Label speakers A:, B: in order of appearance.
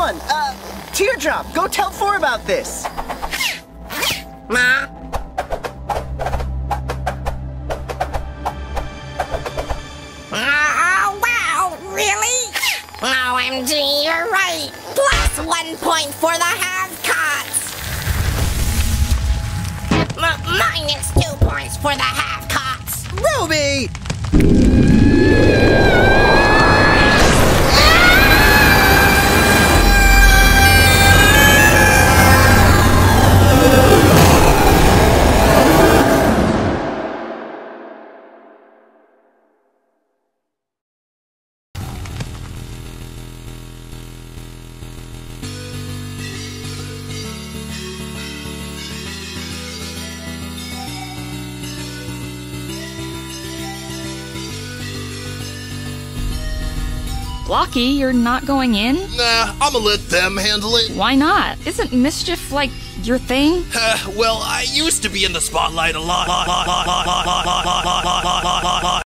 A: on! Teardrop, go tell 4 about this!
B: Ma? Oh, wow, really? OMG, you're right. Plus 1 point for the half-cots. Minus 2 points for the half-cots.
A: Ruby!
C: Blocky, you're not going in?
D: Nah, I'ma let them handle it.
C: Why not? Isn't mischief, like, your thing?
D: Well, I used to be in the spotlight a lot.